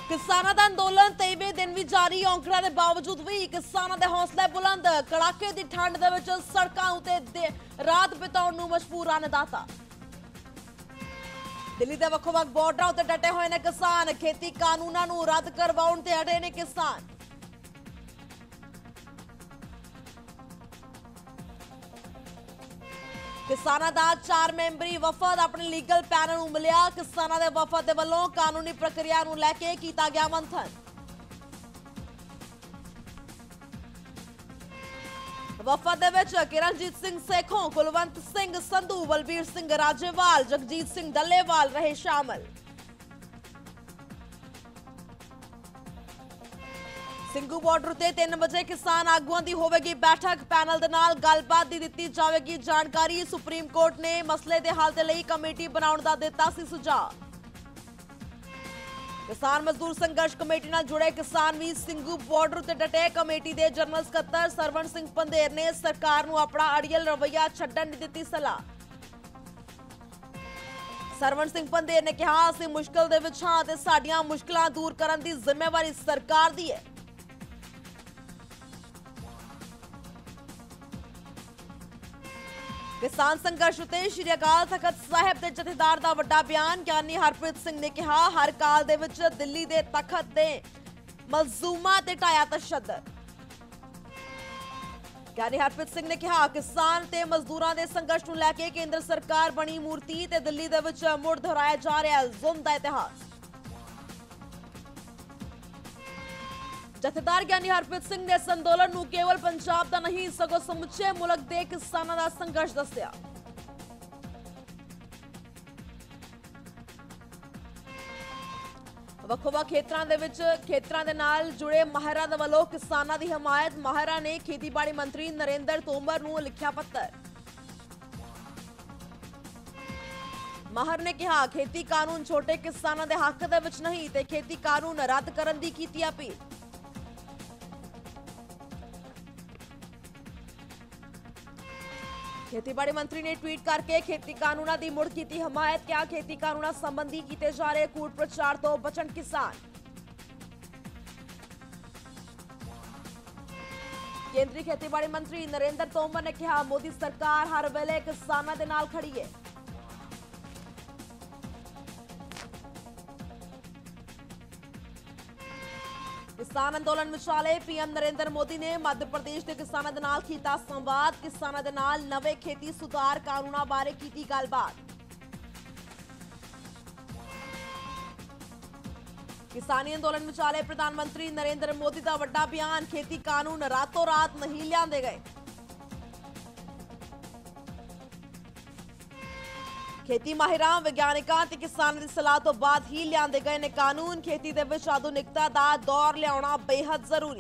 किसानों का अंदोलन 23वें दिन भी जारी। औंकड़ों के बावजूद भी किसानों के हौसले बुलंद। कड़ाके की ठंड के सड़कों उत्ते रात बिताउण नूं मजबूर अन्नदाता। दिल्ली के ਵੱਖ-ਵੱਖ बॉर्डरों उत्ते डटे हुए ने किसान। खेती कानूनों नूं रद्द करवाउण ते अड़े ने किसान। किसानों का 4 मैंबरी वफद अपने लीगल पैनल नूं मिलिया। किसानों के वफद के वल्लों कानूनी प्रक्रिया नूं लैके कीता गया मंथन। वफद दे विच किरणजीत सिंह सेखों, कुलवंत सिंह संधू, बलबीर सिंह राजेवाल, जगजीत सिंह डल्लेवाल रहे शामिल। सिंघू बॉर्डर ते 3 बजे किसान आगुआं दी होवेगी बैठक। पैनल दे नाल गलबात दी दित्ती जावेगी जानकारी। सुप्रीम कोर्ट ने मसले दे हल दे लई कमेटी बनाउण दा दित्ता सी सुझाव। किसान मजदूर संघर्ष कमेटी नाल जुड़े किसान भी सिंघू बॉर्डर ते डटे। कमेटी दे जनरल सकत्तर सरवण सिंह पंधेर ने सरकार नूं अपना अड़ियल रवैया छड्डण दी दित्ती सलाह। सरवण सिंह पंधेर ने कहा, असीं मुश्किल दे विच हां ते साडीआं मुश्किलां दूर करन दी जिम्मेवारी सरकार दी है। किसान संघर्ष उत्ते श्री अकाल तख्त साहिब के जथेदार का वड्डा बयान। ज्ञानी हरप्रीत सिंह ने कहा, हर काल दे विच दिल्ली के तख्त के मजलूमां ते ढाया तशद्दद। ज्ञानी हरप्रीत सिंह ने कहा, किसान ते मजदूरां दे संघर्ष नूं लैके केंद्र सरकार बनी मूर्ति ते दिल्ली दे विच मुड़ दोहराया जा रहा है जुल्म दा इतिहास। जथेदार ज्ञानी हरप्रीत सिंह ने इस अंदोलन नूं केवल पंजाब का नहीं सगों समुचे मुल्क के किसानों का संघर्ष दस्सिया। ਵੱਖ-ਵੱਖ खेतरां दे नाल जुड़े माहिरां दे वल्लों किसानां दी हमायत। माहिरां ने खेतीबाड़ी मंत्री नरेंद्र तोमर नूं लिखिया पत्र। माहिर ने कहा, खेती कानून छोटे किसानों के हक दे विच नहीं ते खेती कानून रद्द करन दी कीती अपील। खेतीबाड़ी मंत्री ने ट्वीट करके खेती कानूनों की मुड़ की हमायत। क्या खेती कानूनों संबंधी किए जा रहे कूट प्रचार तो बचन किसान। केंद्रीय खेतीबाड़ी मंत्री नरेंद्र तोमर ने कहा, मोदी सरकार हर वेले किसानों के नाल खड़ी है। किसान अंदोलन विचाले पीएम नरेंद्र मोदी ने मध्य प्रदेश के किसानों के नाल कीता संवाद। किसानों के नाल नवे खेती सुधार कानूनों बारे कीती गलबात। किसानी अंदोलन विचाले प्रधानमंत्री नरेंद्र मोदी का वड्डा बयान। खेती कानून रातों रात नहीं लियाते गए। खेती माहिरां विज्ञानिकां ते किसानां दी सलाह तो बाद ही लियाते गए ने कानून। खेती दे विच आधुनिकता दा दौर लियाउणा बेहद जरूरी।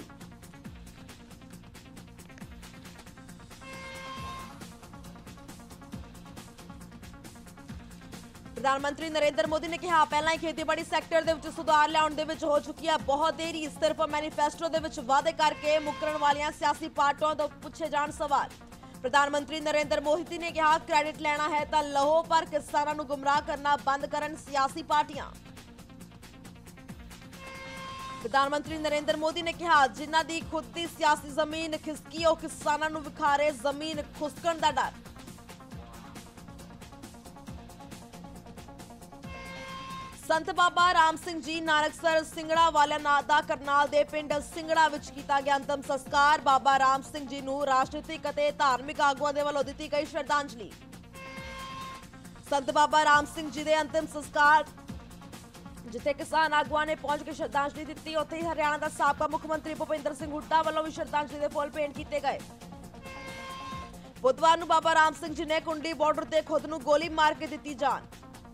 प्रधानमंत्री नरेंद्र मोदी ने कहा, पहला ही खेतीबाड़ी सैक्टर दे विच सुधार लियाउण दे विच हो चुकी है बहुत देरी। सिर्फ मैनीफेस्टो दे विच वादे करके मुकरण वालियां सियासी पार्टियों तो पूछे जाण सवाल। प्रधानमंत्री नरेंद्र मोदी ने कहा, क्रेडिट लेना है तो लहो पर किसानों को गुमराह करना बंद करन सियासी पार्टियां। प्रधानमंत्री नरेंद्र मोदी ने कहा, जिन्हां दी खुद की सियासी जमीन खिसकी ओ किसानों को विखारे जमीन खुसकण दा डर। संत बाबा राम सिंह जी नानकसर सिंगड़ा वाले नादा करनाल दे पिंड सिंगड़ा विच कीता गया अंतिम संस्कार। बाबा राम सिंह जी नूं राजनीतिक अते धार्मिक आगुआं दे वल्लों दित्ती गई श्रद्धांजलि। संत बाबा राम सिंह जी दे अंतिम संस्कार जिथे किसान आगुआं ने पहुंच के श्रद्धांजलि दी, उत्थे ही हरियाणा का साबका मुख्यमंत्री भूपिंदर सिंह हुड्डा वल्लों भी श्रद्धांजलि दे फुल भेंट किए गए। बुधवार नूं बाबा राम सिंह जी ने कुंडी बॉर्डर ते खुद नूं गोली मार के दित्ती जान।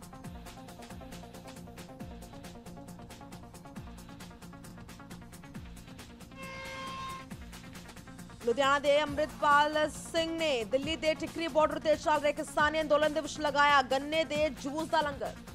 लुधियाना के अमृतपाल सिंह ने दिल्ली के टिकरी बॉर्डर से चल रहे किसानी अंदोलन के विच लगाया गन्ने के जूस का लंगर।